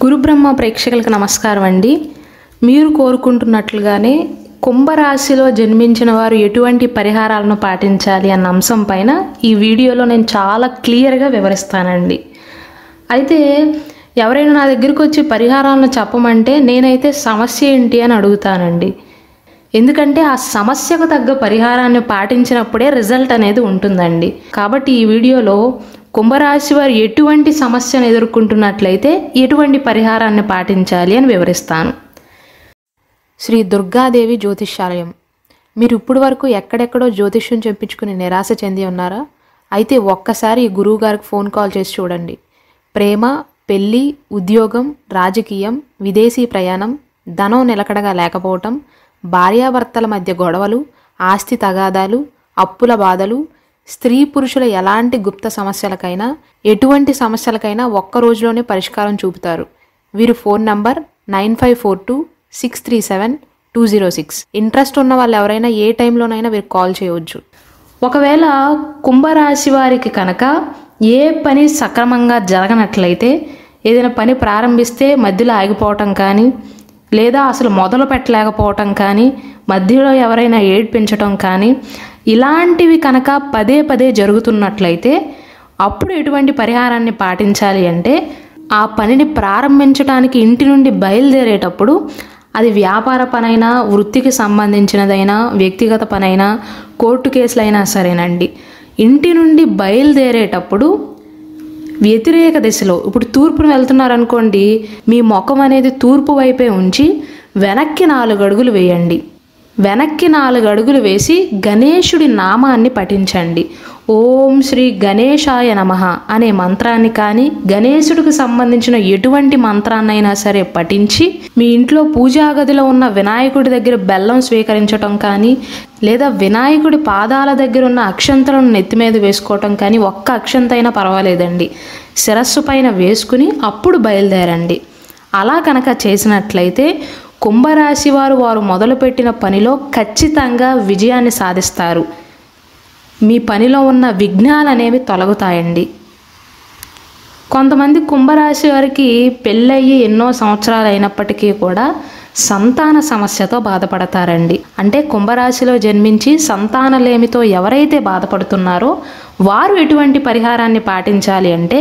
గురుబ్రహ్మ ప్రేక్షకులకు నమస్కారం అండి. మీరు కోరుకుంటున్నట్లుగానే కుంభరాశిలో జన్మించిన వారు ఎటువంటి పరిహారాలను పాటించాలి అన్న అంశం పైన ఈ వీడియోలో నేను చాలా క్లియర్గా వివరిస్తానండి. అయితే ఎవరైనా నా దగ్గరికి వచ్చి పరిహారాలను చెప్పమంటే నేనైతే సమస్య ఏంటి అని అడుగుతానండి. ఎందుకంటే ఆ సమస్యకు తగ్గ పరిహారాన్ని పాటించినప్పుడే రిజల్ట్ అనేది ఉంటుందండి. కాబట్టి ఈ వీడియోలో కుంభరాశి వారు ఎటువంటి సమస్యను ఎదుర్కొంటున్నట్లయితే ఎటువంటి పరిహారాన్ని పాటించాలి అని వివరిస్తాను. శ్రీ దుర్గాదేవి జ్యోతిష్యాలయం. మీరు ఇప్పటి వరకు ఎక్కడెక్కడో జ్యోతిష్యం చెప్పించుకుని నిరాశ చెంది ఉన్నారా? అయితే ఒక్కసారి ఈ గురువు గారికి ఫోన్ కాల్ చేసి చూడండి. ప్రేమ, పెళ్ళి, ఉద్యోగం, రాజకీయం, విదేశీ ప్రయాణం, ధనం నిలకడగా లేకపోవటం, భార్యాభర్తల మధ్య గొడవలు, ఆస్తి తగాదాలు, అప్పుల బాధలు, స్త్రీ పురుషుల ఎలాంటి గుప్త సమస్యలకైనా ఎటువంటి సమస్యలకైనా ఒక్క రోజులోనే పరిష్కారం చూపుతారు. వీరు ఫోన్ నంబర్ 9542637206. ఇంట్రెస్ట్ ఉన్న వాళ్ళు ఎవరైనా ఏ టైంలోనైనా వీరు కాల్ చేయవచ్చు. ఒకవేళ కుంభరాశి వారికి కనుక ఏ పని సక్రమంగా జరగనట్లయితే, ఏదైనా పని ప్రారంభిస్తే మధ్యలో ఆగిపోవటం కానీ, లేదా అసలు మొదలు పెట్టలేకపోవటం కానీ, మధ్యలో ఎవరైనా ఏడ్పించటం కానీ, ఇలాంటివి కనుక పదే పదే జరుగుతున్నట్లయితే అప్పుడు ఎటువంటి పరిహారాన్ని పాటించాలి అంటే, ఆ పనిని ప్రారంభించడానికి ఇంటి నుండి బయలుదేరేటప్పుడు, అది వ్యాపార పనైనా, వృత్తికి సంబంధించినదైనా, వ్యక్తిగత పనైనా, కోర్టు కేసులైనా సరేనండి, ఇంటి నుండి బయలుదేరేటప్పుడు వ్యతిరేక దిశలో, ఇప్పుడు తూర్పును వెళ్తున్నారనుకోండి, మీ ముఖం అనేది తూర్పు వైపే ఉంచి వెనక్కి 4 అడుగులు వేయండి. వెనక్కి 4 అడుగులు వేసి గణేశుడి నామాన్ని పఠించండి. ఓం శ్రీ గణేశాయ నమః అనే మంత్రాన్ని కానీ, గణేశుడికి సంబంధించిన ఎటువంటి మంత్రాన్నైనా సరే పఠించి, మీ ఇంట్లో పూజా గదిలో ఉన్న వినాయకుడి దగ్గర బెల్లం స్వీకరించటం కానీ, లేదా వినాయకుడి పాదాల దగ్గర ఉన్న అక్షంతలను నెత్తి మీద వేసుకోవటం కానీ, ఒక్క అక్షంతైనా పర్వాలేదండి, శిరస్సు పైన వేసుకుని అప్పుడు బయలుదేరండి. అలా కనుక చేసినట్లయితే కుంభరాశి వారు మొదలుపెట్టిన పనిలో ఖచ్చితంగా విజయాన్ని సాధిస్తారు. మీ పనిలో ఉన్న విఘ్నాలు అనేవి తొలగుతాయండి. కొంతమంది కుంభరాశి వారికి పెళ్ళయ్యి ఎన్నో సంవత్సరాలు అయినప్పటికీ కూడా సంతాన సమస్యతో బాధపడతారండి. అంటే కుంభరాశిలో జన్మించి సంతానలేమితో ఎవరైతే బాధపడుతున్నారో వారు ఎటువంటి పరిహారాన్ని పాటించాలి అంటే,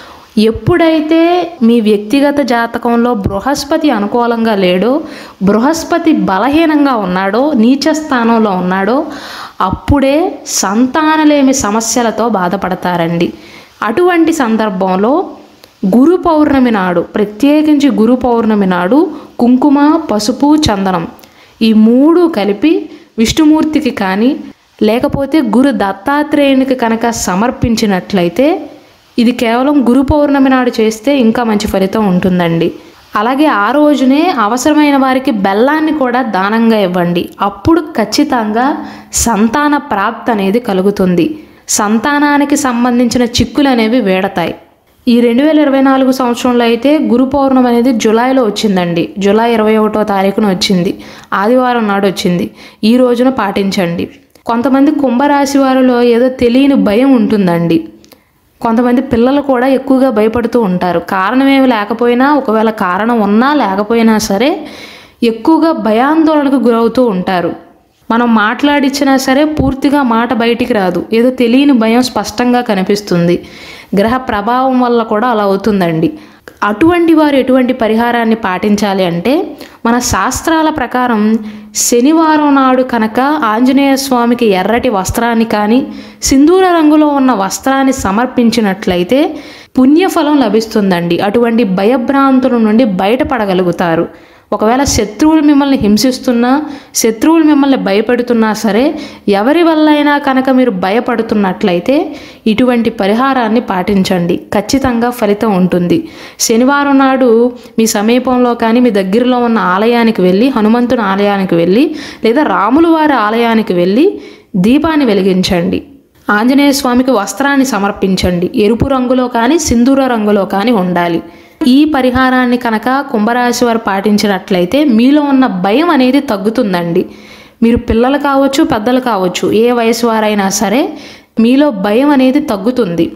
ఎప్పుడైతే మీ వ్యక్తిగత జాతకంలో బృహస్పతి అనుకూలంగా లేడో, బృహస్పతి బలహీనంగా ఉన్నాడో, నీచ స్థానంలో ఉన్నాడో, అప్పుడే సంతానలేమి సమస్యలతో బాధపడతారండి. అటువంటి సందర్భంలో గురు పౌర్ణమి నాడు, ప్రత్యేకించి గురు పౌర్ణమి నాడు కుంకుమ, పసుపు, చందనం ఈ 3 కలిపి విష్ణుమూర్తికి కానీ, లేకపోతే గురు దత్తాత్రేయునికి కనుక సమర్పించినట్లయితే, ఇది కేవలం గురు పౌర్ణమి నాడు చేస్తే ఇంకా మంచి ఫలితం ఉంటుందండి. అలాగే ఆ రోజునే అవసరమైన వారికి బెల్లాన్ని కూడా దానంగా ఇవ్వండి. అప్పుడు ఖచ్చితంగా సంతాన ప్రాప్తి అనేది కలుగుతుంది. సంతానానికి సంబంధించిన చిక్కులు అనేవి వేడతాయి. ఈ 2024 సంవత్సరంలో అయితే గురు పౌర్ణమి అనేది జూలైలో వచ్చిందండి. జూలై 21వ తారీఖున వచ్చింది, ఆదివారం నాడు వచ్చింది. ఈ రోజున పాటించండి. కొంతమంది కుంభరాశి వారిలో ఏదో తెలియని భయం ఉంటుందండి. కొంతమంది పిల్లలు కూడా ఎక్కువగా భయపడుతూ ఉంటారు. కారణం ఏమి లేకపోయినా, ఒకవేళ కారణం ఉన్నా లేకపోయినా సరే ఎక్కువగా భయాందోళనకు గురవుతూ ఉంటారు. మనం మాట్లాడిచ్చినా సరే పూర్తిగా మాట బయటికి రాదు. ఏదో తెలియని భయం స్పష్టంగా కనిపిస్తుంది. గ్రహ ప్రభావం వల్ల కూడా అలా అవుతుందండి. అటువంటి వారు ఎటువంటి పరిహారాన్ని పాటించాలి అంటే, మన శాస్త్రాల ప్రకారం శనివారం నాడు కనుక ఆంజనేయ స్వామికి ఎర్రటి వస్త్రాన్ని కానీ, సింధూర రంగులో ఉన్న వస్త్రాన్ని సమర్పించినట్లయితే పుణ్యఫలం లభిస్తుందండి. అటువంటి భయభ్రాంతుల నుండి బయటపడగలుగుతారు. ఒకవేళ శత్రువులు మిమ్మల్ని హింసిస్తున్నా, శత్రువులు మిమ్మల్ని భయపెడుతున్నా సరే, ఎవరి వల్లైనా కనుక మీరు భయపడుతున్నట్లయితే ఇటువంటి పరిహారాన్ని పాటించండి. ఖచ్చితంగా ఫలితం ఉంటుంది. శనివారం నాడు మీ సమీపంలో కానీ, మీ దగ్గరలో ఉన్న ఆలయానికి వెళ్ళి, హనుమంతుని ఆలయానికి వెళ్ళి, లేదా రాముల వారి ఆలయానికి వెళ్ళి దీపాన్ని వెలిగించండి. ఆంజనేయ స్వామికి వస్త్రాన్ని సమర్పించండి. ఎరుపు రంగులో కానీ, సింధూర రంగులో కానీ ఉండాలి. ఈ పరిహారాన్ని కనుక కుంభరాశి వారు పాటించినట్లయితే మీలో ఉన్న భయం అనేది తగ్గుతుందండి. మీరు పిల్లలు కావచ్చు, పెద్దలు కావచ్చు, ఏ వయసు వారైనా సరే మీలో భయం అనేది తగ్గుతుంది.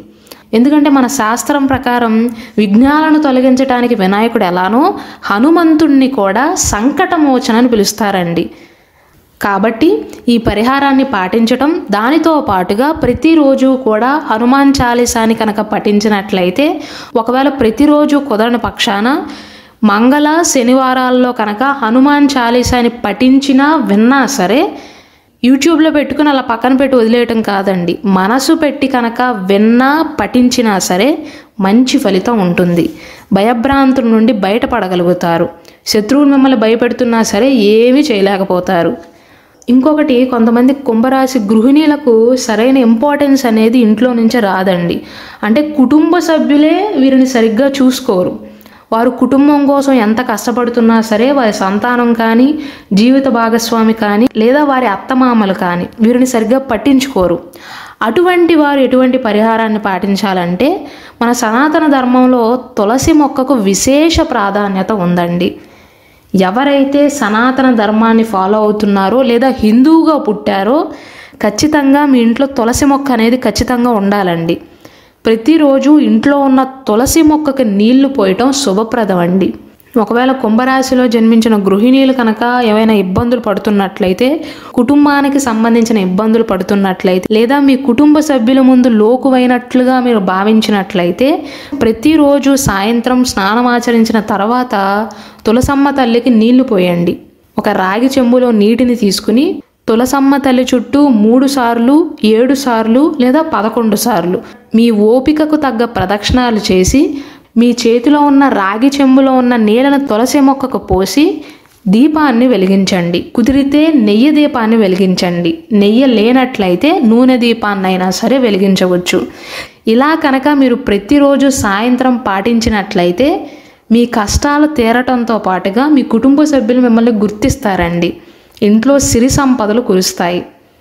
ఎందుకంటే మన శాస్త్రం ప్రకారం విఘ్నాలను తొలగించడానికి వినాయకుడు ఎలానో హనుమంతుణ్ణి కూడా సంకటమోచన అని పిలుస్తారండి. కాబట్టి ఈ పరిహారాన్ని పాటించటం, దానితో పాటుగా ప్రతిరోజు కూడా హనుమాన్ చాలీసాని కనుక పఠించినట్లయితే, ఒకవేళ ప్రతిరోజు కుదరని పక్షాన మంగళ శనివారాల్లో కనుక హనుమాన్ చాలీసాని పఠించినా విన్నా సరే, యూట్యూబ్లో పెట్టుకుని అలా పక్కన పెట్టి వదిలేయటం కాదండి, మనసు పెట్టి కనుక విన్నా పఠించినా సరే మంచి ఫలితం ఉంటుంది. భయభ్రాంతుల నుండి బయటపడగలుగుతారు. శత్రువులు మిమ్మల్ని భయపెడుతున్నా సరే ఏమీ చేయలేకపోతారు. ఇంకొకటి, కొంతమంది కుంభరాశి గృహిణీలకు సరైన ఇంపార్టెన్స్ అనేది ఇంట్లో నుంచి రాదండి. అంటే కుటుంబ సభ్యులే వీరిని సరిగ్గా చూసుకోరు. వారు కుటుంబం కోసం ఎంత కష్టపడుతున్నా సరే వారి సంతానం కానీ, జీవిత భాగస్వామి కానీ, లేదా వారి అత్తమామలు కానీ వీరిని సరిగ్గా పట్టించుకోరు. అటువంటి వారు ఎటువంటి పరిహారాన్ని పాటించాలంటే, మన సనాతన ధర్మంలో తులసి మొక్కకు విశేష ప్రాధాన్యత ఉందండి. ఎవరైతే సనాతన ధర్మాన్ని ఫాలో అవుతున్నారో లేదా హిందువుగా పుట్టారో ఖచ్చితంగా మీ ఇంట్లో తులసి మొక్క అనేది ఖచ్చితంగా ఉండాలండి. ప్రతిరోజు ఇంట్లో ఉన్న తులసి మొక్కకి నీళ్లు పోయటం శుభప్రదం అండి. ఒకవేళ కుంభరాశిలో జన్మించిన గృహిణీలు కనుక ఏమైనా ఇబ్బందులు పడుతున్నట్లయితే, కుటుంబానికి సంబంధించిన ఇబ్బందులు పడుతున్నట్లయితే, లేదా మీ కుటుంబ సభ్యుల ముందు లోకువైనట్లుగా మీరు భావించినట్లయితే, ప్రతిరోజు సాయంత్రం స్నానం ఆచరించిన తర్వాత తులసమ్మ తల్లికి నీళ్లు పోయండి. ఒక రాగి చెంబులో నీటిని తీసుకుని తులసమ్మ తల్లి చుట్టూ 3 సార్లు, 7 సార్లు లేదా 11 సార్లు మీ ఓపికకు తగ్గ ప్రదక్షిణాలు చేసి, మీ చేతిలో ఉన్న రాగి చెంబులో ఉన్న నీళ్ళను తులసి మొక్కకు పోసి దీపాన్ని వెలిగించండి. కుదిరితే నెయ్యి దీపాన్ని వెలిగించండి. నెయ్యి లేనట్లయితే నూనె దీపాన్నైనా సరే వెలిగించవచ్చు. ఇలా కనుక మీరు ప్రతిరోజు సాయంత్రం పాటించినట్లయితే మీ కష్టాలు తీరటంతో పాటుగా మీ కుటుంబ సభ్యులు మిమ్మల్ని గుర్తిస్తారండి. ఇంట్లో సిరి సంపదలు కురుస్తాయి.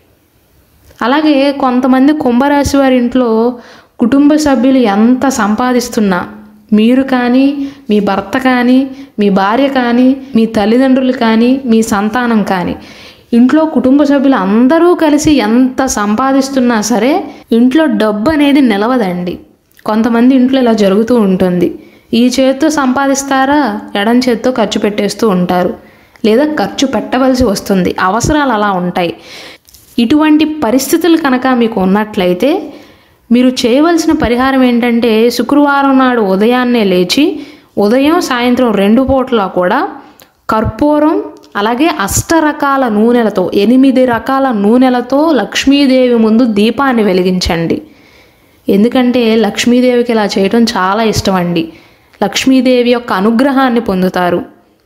అలాగే కొంతమంది కుంభరాశి వారి ఇంట్లో కుటుంబ సభ్యులు ఎంత సంపాదిస్తున్నా, మీరు కానీ, మీ భర్త కానీ, మీ భార్య కానీ, మీ తల్లిదండ్రులు కానీ, మీ సంతానం కానీ, ఇంట్లో కుటుంబ సభ్యులు అందరూ కలిసి ఎంత సంపాదిస్తున్నా సరే ఇంట్లో డబ్బు అనేది నిలవదండి. కొంతమంది ఇంట్లో ఇలా జరుగుతూ ఉంటుంది. ఈ చేత్తో సంపాదిస్తారా, ఎడం చేత్తో ఖర్చు పెట్టేస్తూ ఉంటారు, లేదా ఖర్చు పెట్టవలసి వస్తుంది. అవసరాలు అలా ఉంటాయి. ఇటువంటి పరిస్థితులు కనుక మీకు ఉన్నట్లయితే మీరు చేయవలసిన పరిహారం ఏంటంటే, శుక్రవారం నాడు ఉదయాన్నే లేచి ఉదయం సాయంత్రం 2 పూటలా కూడా కర్పూరం, అలాగే 8 రకాల నూనెలతో 8 రకాల నూనెలతో లక్ష్మీదేవి ముందు దీపాన్ని వెలిగించండి. ఎందుకంటే లక్ష్మీదేవికి ఇలా చేయటం చాలా ఇష్టం అండి. లక్ష్మీదేవి యొక్క అనుగ్రహాన్ని పొందుతారు.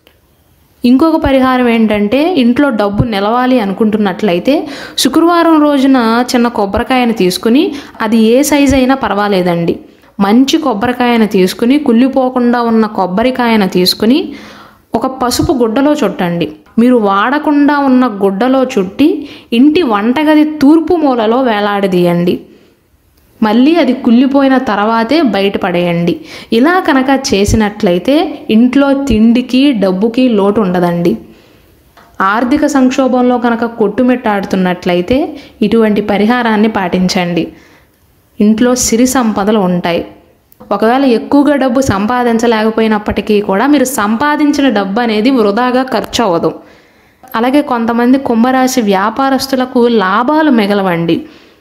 ఇంకొక పరిహారం ఏంటంటే, ఇంట్లో డబ్బు నిలవాలి అనుకుంటున్నట్లయితే శుక్రవారం రోజున చిన్న కొబ్బరికాయను తీసుకుని, అది ఏ సైజు అయినా పర్వాలేదండి, మంచి కొబ్బరికాయను తీసుకుని, కుళ్ళిపోకుండా ఉన్న కొబ్బరికాయను తీసుకుని ఒక పసుపు గుడ్డలో చుట్టండి. మీరు వాడకుండా ఉన్న గుడ్డలో చుట్టి ఇంటి వంటగది తూర్పు మూలలో వేలాడదీయండి. మళ్ళీ అది కుళ్ళిపోయిన తర్వాతే బయటపడేయండి. ఇలా కనుక చేసినట్లయితే ఇంట్లో తిండికి, డబ్బుకి లోటు ఉండదండి. ఆర్థిక సంక్షోభంలో కనుక కొట్టుమిట్టాడుతున్నట్లయితే ఇటువంటి పరిహారాన్ని పాటించండి. ఇంట్లో సిరి సంపదలు ఉంటాయి. ఒకవేళ ఎక్కువగా డబ్బు సంపాదించలేకపోయినప్పటికీ కూడా మీరు సంపాదించిన డబ్బు అనేది వృధాగా ఖర్చు అవ్వదు. అలాగే కొంతమంది కుంభరాశి వ్యాపారస్తులకు లాభాలు మిగలవండి.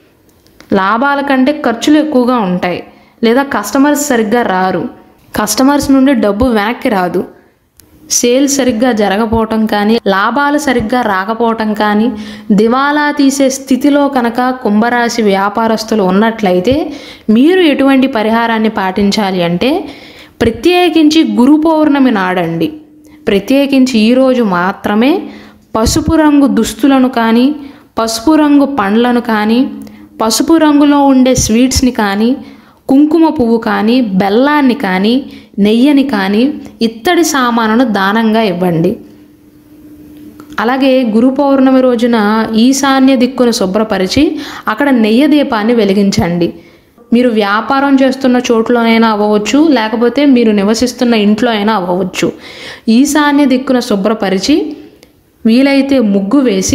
లాభాల కంటే ఖర్చులు ఎక్కువగా ఉంటాయి, లేదా కస్టమర్స్ సరిగ్గా రారు, కస్టమర్స్ నుండి డబ్బు వెనక్కి రాదు, సేల్స్ సరిగ్గా జరగపోవటం కానీ, లాభాలు సరిగ్గా రాకపోవటం కానీ, దివాలా తీసే స్థితిలో కనుక కుంభరాశి వ్యాపారస్తులు ఉన్నట్లయితే మీరు ఎటువంటి పరిహారాన్ని పాటించాలి అంటే, ప్రత్యేకించి గురు పౌర్ణమి నాడండి, ప్రత్యేకించి ఈరోజు మాత్రమే పసుపు రంగు దుస్తులను కానీ, పసుపు రంగు పండ్లను కానీ, పసుపు రంగులో ఉండే స్వీట్స్ని కానీ, కుంకుమ పువ్వు కానీ, బెల్లాన్ని కానీ, నెయ్యిని కానీ, ఇత్తడి సామానును దానంగా ఇవ్వండి. అలాగే గురు పౌర్ణమి రోజున ఈశాన్య దిక్కును శుభ్రపరిచి అక్కడ నెయ్యి దీపాన్ని వెలిగించండి. మీరు వ్యాపారం చేస్తున్న చోట్లోనైనా అవ్వవచ్చు, లేకపోతే మీరు నివసిస్తున్న ఇంట్లో అయినా అవ్వవచ్చు. ఈశాన్య దిక్కును శుభ్రపరిచి వీలైతే ముగ్గు వేసి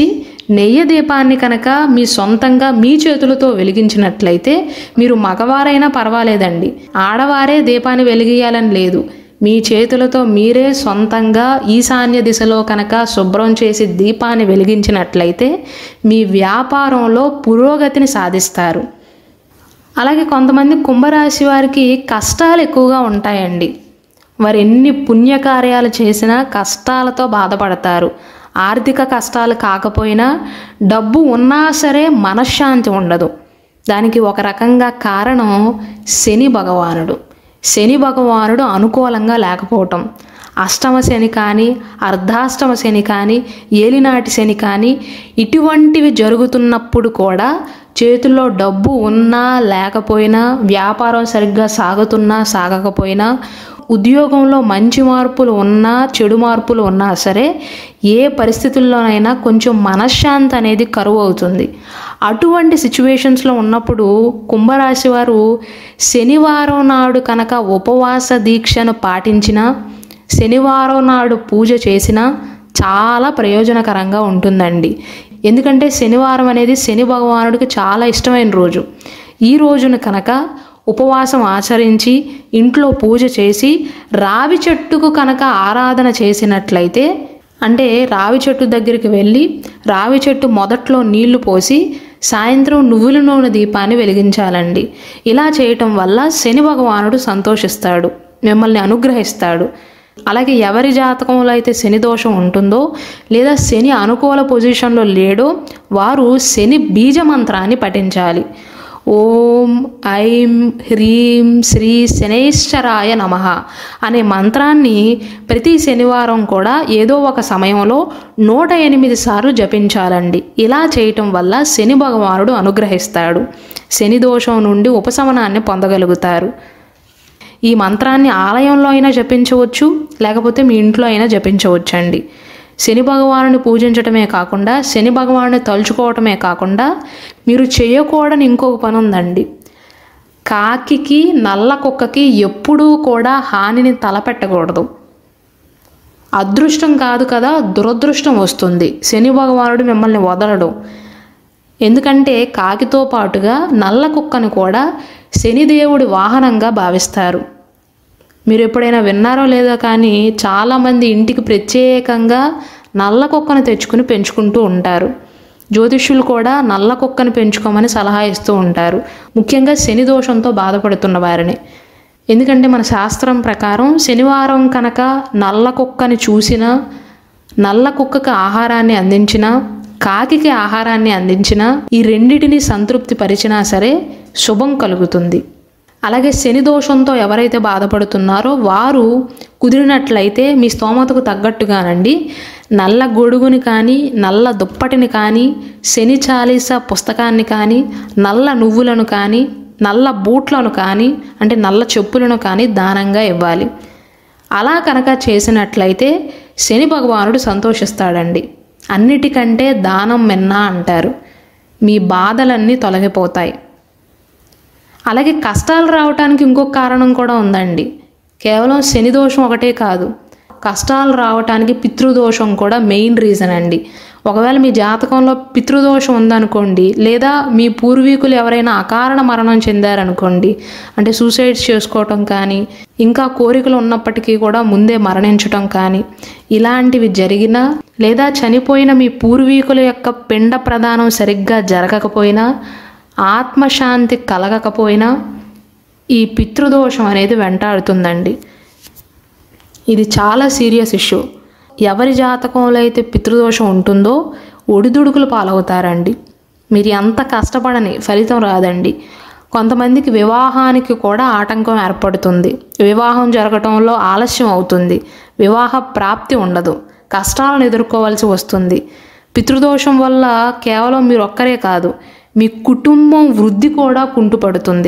నెయ్యి దీపాన్ని కనుక మీ సొంతంగా మీ చేతులతో వెలిగించినట్లయితే మీరు మగవారైనా పర్వాలేదండి, ఆడవారే దీపాన్ని వెలిగియాలని లేదు. మీ చేతులతో మీరే సొంతంగా ఈశాన్య దిశలో కనుక శుభ్రం చేసి దీపాన్ని వెలిగించినట్లయితే మీ వ్యాపారంలో పురోగతిని సాధిస్తారు. అలాగే కొంతమంది కుంభరాశి వారికి కష్టాలు ఎక్కువగా ఉంటాయండి. వారు ఎన్ని పుణ్యకార్యాలు చేసినా కష్టాలతో బాధపడతారు. ఆర్థిక కష్టాలు కాకపోయినా డబ్బు ఉన్నా సరే మనశ్శాంతి ఉండదు. దానికి ఒక రకంగా కారణం శని భగవానుడు. శని భగవానుడు అనుకూలంగా లేకపోవటం, అష్టమ శని కానీ అర్ధాష్టమ శని కానీ ఏలినాటి శని కానీ ఇటువంటివి జరుగుతున్నప్పుడు కూడా చేతుల్లో డబ్బు ఉన్నా లేకపోయినా, వ్యాపారం సరిగ్గా సాగుతున్నా సాగకపోయినా, ఉద్యోగంలో మంచి మార్పులు ఉన్నా చెడు మార్పులు ఉన్నా సరే ఏ పరిస్థితుల్లోనైనా కొంచెం మనశ్శాంతి అనేది కరువు అవుతుంది. అటువంటి సిచ్యువేషన్స్లో ఉన్నప్పుడు కుంభరాశి వారు శనివారం నాడు కనుక ఉపవాస దీక్షను పాటించినా, శనివారం నాడు పూజ చేసినా చాలా ప్రయోజనకరంగా ఉంటుందండి. ఎందుకంటే శనివారం అనేది శని భగవానుడికి చాలా ఇష్టమైన రోజు. ఈ రోజున కనుక ఉపవాసం ఆచరించి ఇంట్లో పూజ చేసి రావి చెట్టుకు కనుక ఆరాధన చేసినట్లయితే, అంటే రావి చెట్టు దగ్గరికి వెళ్ళి రావి చెట్టు మొదట్లో నీళ్లు పోసి సాయంత్రం నువ్వుల నూనె దీపాన్ని వెలిగించాలండి. ఇలా చేయటం వల్ల శని భగవానుడు సంతోషిస్తాడు, మిమ్మల్ని అనుగ్రహిస్తాడు. అలాగే ఎవరి జాతకంలో అయితే శని దోషం ఉంటుందో లేదా శని అనుకూల పొజిషన్లో లేడో వారు శని బీజ మంత్రాన్ని పఠించాలి. ఓం ఐం హ్రీం శ్రీ శనైశ్చరాయ నమః అనే మంత్రాన్ని ప్రతి శనివారం కూడా ఏదో ఒక సమయంలో 108 సార్లు జపించాలండి. ఇలా చేయటం వల్ల శని భగవానుడు అనుగ్రహిస్తాడు. శని దోషం నుండి ఉపశమనాన్ని పొందగలుగుతారు. ఈ మంత్రాన్ని ఆలయంలో అయినా జపించవచ్చు, లేకపోతే మీ ఇంట్లో అయినా జపించవచ్చండి. శని భగవానుని పూజించటమే కాకుండా, శని భగవానుని తలుచుకోవటమే కాకుండా మీరు చేయకూడని ఇంకొక పని ఉందండి. కాకికి నల్ల కుక్కకి ఎప్పుడూ కూడా హానిని తలపెట్టకూడదు. అదృష్టం కాదు కదా, దురదృష్టం వస్తుంది. శని భగవానుడు మిమ్మల్ని వదలడు. ఎందుకంటే కాకితో పాటుగా నల్ల కుక్కను కూడా శనిదేవుడి వాహనంగా భావిస్తారు. మీరు ఎప్పుడైనా విన్నారో లేదో కానీ చాలామంది ఇంటికి ప్రత్యేకంగా నల్ల కుక్కను తెచ్చుకుని పెంచుకుంటూ ఉంటారు. జ్యోతిష్యులు కూడా నల్ల కుక్కను పెంచుకోమని సలహా ఇస్తూ ఉంటారు, ముఖ్యంగా శని దోషంతో బాధపడుతున్న వారిని. ఎందుకంటే మన శాస్త్రం ప్రకారం శనివారం కనుక నల్ల కుక్కని చూసినా, నల్ల కుక్కకి ఆహారాన్ని అందించినా, కాకికి ఆహారాన్ని అందించినా, ఈ రెండిటిని సంతృప్తి పరిచినా సరే శుభం కలుగుతుంది. అలాగే శని దోషంతో ఎవరైతే బాధపడుతున్నారో వారు కుదిరినట్లయితే మీ స్తోమతకు తగ్గట్టుగానండి నల్ల గొడుగుని కానీ, నల్ల దుప్పటిని కానీ, శని చాలీస పుస్తకాన్ని కానీ, నల్ల నువ్వులను కానీ, నల్ల బూట్లను కానీ, అంటే నల్ల చెప్పులను కానీ దానంగా ఇవ్వాలి. అలా కనుక చేసినట్లయితే శని భగవానుడు సంతోషిస్తాడండి. అన్నిటికంటే దానం మిన్నా అంటారు. మీ బాధలన్నీ తొలగిపోతాయి. అలాగే కష్టాలు రావటానికి ఇంకొక కారణం కూడా ఉందండి. కేవలం శని దోషం ఒకటే కాదు, కష్టాలు రావటానికి పితృదోషం కూడా మెయిన్ రీజన్ అండి. ఒకవేళ మీ జాతకంలో పితృదోషం ఉందనుకోండి, లేదా మీ పూర్వీకులు ఎవరైనా అకారణ మరణం చెందారనుకోండి, అంటే సూసైడ్స్ చేసుకోవటం కానీ, ఇంకా కోరికలు ఉన్నప్పటికీ కూడా ముందే మరణించటం కానీ, ఇలాంటివి జరిగినా, లేదా చనిపోయిన మీ పూర్వీకుల యొక్క పిండ ప్రదానం సరిగ్గా జరగకపోయినా, ఆత్మశాంతి కలగకపోయినా ఈ పితృదోషం అనేది వెంటాడుతుందండి. ఇది చాలా సీరియస్ ఇష్యూ. ఎవరి జాతకంలో అయితే పితృదోషం ఉంటుందో ఒడిదుడుకులు పాలవుతారండి. మీరు ఎంత కష్టపడని ఫలితం రాదండి. కొంతమందికి వివాహానికి కూడా ఆటంకం ఏర్పడుతుంది. వివాహం జరగటంలో ఆలస్యం అవుతుంది. వివాహ ప్రాప్తి ఉండదు. కష్టాలను ఎదుర్కోవాల్సి వస్తుంది. పితృదోషం వల్ల కేవలం మీరు ఒక్కరే కాదు, మీ కుటుంబం వృద్ధి కూడా కుంటుపడుతుంది.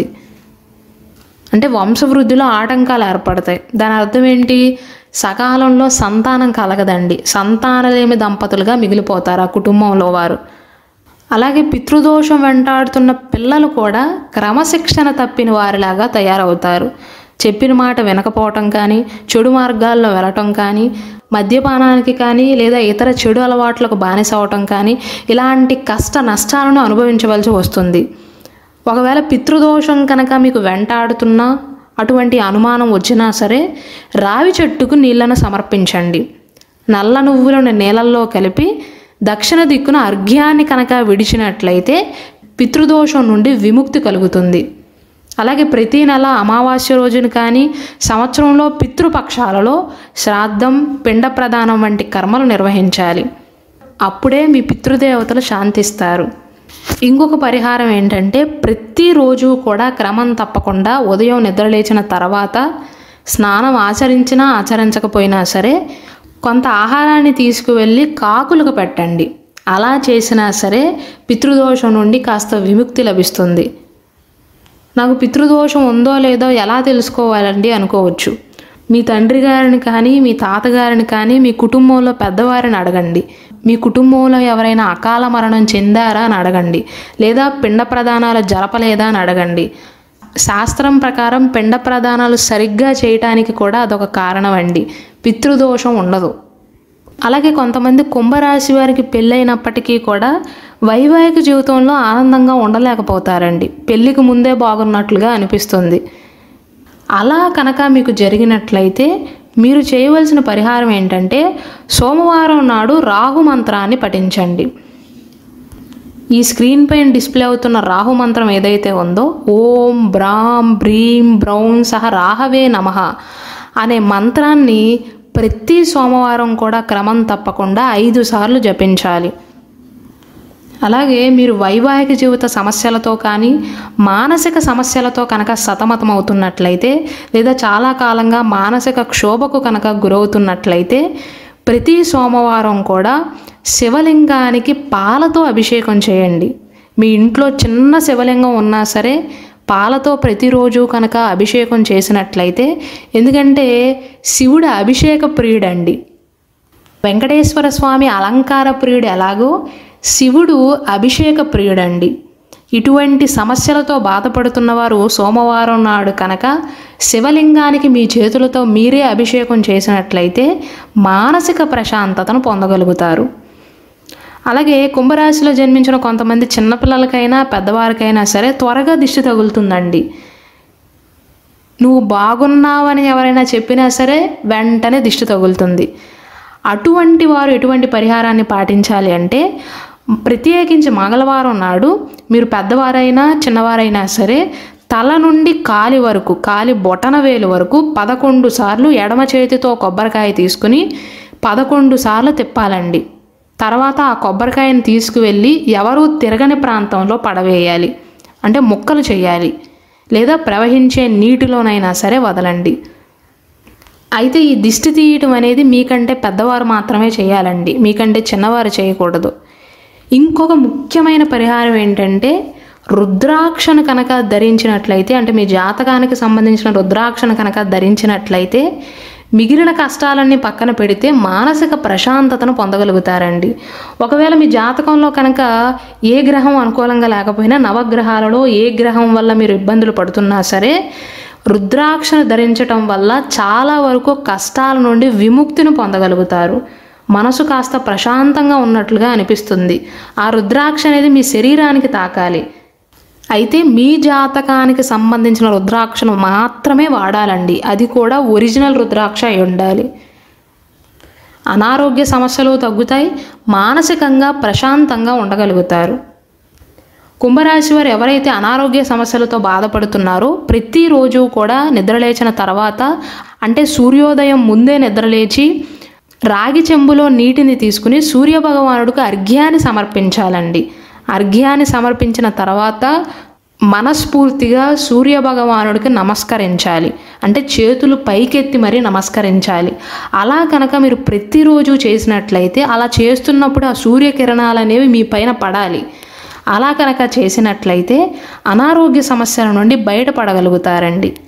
అంటే వంశవృద్ధిలో ఆటంకాలు ఏర్పడతాయి. దాని అర్థం ఏంటి? సకాలంలో సంతానం కలగదండి. సంతానలేమి దంపతులుగా మిగిలిపోతారు ఆ కుటుంబంలో వారు. అలాగే పితృదోషం వెంటాడుతున్న పిల్లలు కూడా క్రమశిక్షణ తప్పిన వారిలాగా తయారవుతారు. చెప్పిన మాట వినకపోవటం కానీ, చెడు మార్గాల్లో వెళ్ళటం కానీ, మద్యపానానికి కానీ లేదా ఇతర చెడు అలవాట్లకు బానిస అవటం కానీ ఇలాంటి కష్ట నష్టాలను అనుభవించవలసి వస్తుంది. ఒకవేళ పితృదోషం కనుక మీకు వెంటాడుతున్నా, అటువంటి అనుమానం వచ్చినా సరే రావి చెట్టుకు నీళ్లను సమర్పించండి. నల్ల నువ్వులను నీళ్ళల్లో కలిపి దక్షిణ దిక్కున అర్ఘ్యాన్ని కనుక విడిచినట్లయితే పితృదోషం నుండి విముక్తి కలుగుతుంది. అలాగే ప్రతి నెల అమావాస్య రోజున కానీ సంవత్సరంలో పితృపక్షాలలో శ్రాద్ధం, పిండ ప్రదానం వంటి కర్మలు నిర్వహించాలి. అప్పుడే మీ పితృదేవతలు శాంతిస్తారు. ఇంకొక పరిహారం ఏంటంటే ప్రతిరోజు కూడా క్రమం తప్పకుండా ఉదయం నిద్రలేచిన తర్వాత స్నానం ఆచరించినా ఆచరించకపోయినా సరే కొంత ఆహారాన్ని తీసుకువెళ్ళి కాకులకు పెట్టండి. అలా చేసినా సరే పితృదోషం నుండి కాస్త విముక్తి లభిస్తుంది. నాకు పితృదోషం ఉందో లేదో ఎలా తెలుసుకోవాలండి అనుకోవచ్చు. మీ తండ్రి గారిని కానీ మీ తాతగారిని కానీ మీ కుటుంబంలో పెద్దవారిని అడగండి. మీ కుటుంబంలో ఎవరైనా అకాల మరణం చెందారా అని అడగండి. లేదా పిండ ప్రదానాలు జరపలేదా అని అడగండి. శాస్త్రం ప్రకారం పిండ ప్రదానాలు సరిగ్గా చేయటానికి కూడా అదొక కారణం అండి. పితృదోషం ఉండదు. అలాగే కొంతమంది కుంభరాశి వారికి పెళ్ళైనప్పటికీ కూడా వైవాహిక జీవితంలో ఆనందంగా ఉండలేకపోతారండి. పెళ్ళికి ముందే బాగున్నట్లుగా అనిపిస్తుంది. అలా కనుక మీకు జరిగినట్లయితే మీరు చేయవలసిన పరిహారం ఏంటంటే సోమవారం నాడు రాహు మంత్రాన్ని పఠించండి. ఈ స్క్రీన్ పైన డిస్ప్లే అవుతున్న రాహు మంత్రం ఏదైతే ఉందో ఓం బ్రాం బ్రీం బ్రౌం సహ రాహవే నమః అనే మంత్రాన్ని ప్రతి సోమవారం కూడా క్రమం తప్పకుండా 5 సార్లు జపించాలి. అలాగే మీరు వైవాహిక జీవిత సమస్యలతో కానీ మానసిక సమస్యలతో కనుక సతమతమవుతున్నట్లయితే లేదా చాలా కాలంగా మానసిక క్షోభకు కనుక గురవుతున్నట్లయితే ప్రతి సోమవారం కూడా శివలింగానికి పాలతో అభిషేకం చేయండి. మీ ఇంట్లో చిన్న శివలింగం ఉన్నా సరే పాలతో ప్రతిరోజు కనుక అభిషేకం చేసినట్లయితే, ఎందుకంటే శివుడు అభిషేక ప్రియుడండి. వెంకటేశ్వర స్వామి అలంకార ప్రియుడు ఎలాగో శివుడు అభిషేక ప్రియుడండి. ఇటువంటి సమస్యలతో బాధపడుతున్న వారు సోమవారం నాడు కనుక శివలింగానికి మీ చేతులతో మీరే అభిషేకం చేసినట్లయితే మానసిక ప్రశాంతతను పొందగలుగుతారు. అలాగే కుంభరాశిలో జన్మించిన కొంతమంది చిన్నపిల్లలకైనా పెద్దవారికైనా సరే త్వరగా దిష్టి తగులుతుందండి. నువ్వు బాగున్నావని ఎవరైనా చెప్పినా సరే వెంటనే దిష్టి తగులుతుంది. అటువంటి వారు ఎటువంటి పరిహారాన్ని పాటించాలి అంటే ప్రత్యేకించి మంగళవారం నాడు మీరు పెద్దవారైనా చిన్నవారైనా సరే తల నుండి కాలి వరకు, కాలి బొటన వేలు వరకు 11 సార్లు ఎడమ చేతితో కొబ్బరికాయ తీసుకుని 11 సార్లు తిప్పాలండి. తర్వాత ఆ కొబ్బరికాయను తీసుకువెళ్ళి ఎవరూ తిరగని ప్రాంతంలో పడవేయాలి, అంటే ముక్కలు చేయాలి, లేదా ప్రవహించే నీటిలోనైనా సరే వదలండి. అయితే ఈ దిష్టి తీయటం అనేది మీకంటే పెద్దవారు మాత్రమే చేయాలండి, మీకంటే చిన్నవారు చేయకూడదు. ఇంకొక ముఖ్యమైన పరిహారం ఏంటంటే రుద్రాక్షను కనుక ధరించినట్లయితే, అంటే మీ జాతకానికి సంబంధించిన రుద్రాక్షను కనుక ధరించినట్లయితే మిగిలిన కష్టాలన్నీ పక్కన పెడితే మానసిక ప్రశాంతతను పొందగలుగుతారండి. ఒకవేళ మీ జాతకంలో కనుక ఏ గ్రహం అనుకూలంగా లేకపోయినా నవగ్రహాలలో ఏ గ్రహం వల్ల మీరు ఇబ్బందులు పడుతున్నా సరే రుద్రాక్షను ధరించటం వల్ల చాలా వరకు కష్టాల నుండి విముక్తిని పొందగలుగుతారు. మనసు కాస్త ప్రశాంతంగా ఉన్నట్లుగా అనిపిస్తుంది. ఆ రుద్రాక్ష అనేది మీ శరీరానికి తాకాలి. అయితే మీ జాతకానికి సంబంధించిన రుద్రాక్షను మాత్రమే వాడాలండి, అది కూడా ఒరిజినల్ రుద్రాక్ష అయి ఉండాలి. అనారోగ్య సమస్యలు తగ్గుతాయి, మానసికంగా ప్రశాంతంగా ఉండగలుగుతారు. కుంభరాశి వారు ఎవరైతే అనారోగ్య సమస్యలతో బాధపడుతున్నారో ప్రతిరోజు కూడా నిద్రలేచిన తర్వాత, అంటే సూర్యోదయం ముందే నిద్రలేచి రాగి చెంబులో నీటిని తీసుకుని సూర్యభగవానుడికి అర్ఘ్యాన్ని సమర్పించాలండి. అర్ఘ్యాన్ని సమర్పించిన తర్వాత మనస్ఫూర్తిగా సూర్యభగవానుడికి నమస్కరించాలి, అంటే చేతులు పైకెత్తి మరీ నమస్కరించాలి. అలా కనుక మీరు ప్రతిరోజు చేసినట్లయితే అలా చేస్తున్నప్పుడు ఆ సూర్యకిరణాలు అనేవి మీ పైన పడాలి. అలా కనుక చేసినట్లయితే అనారోగ్య సమస్యల నుండి బయటపడగలుగుతారండి.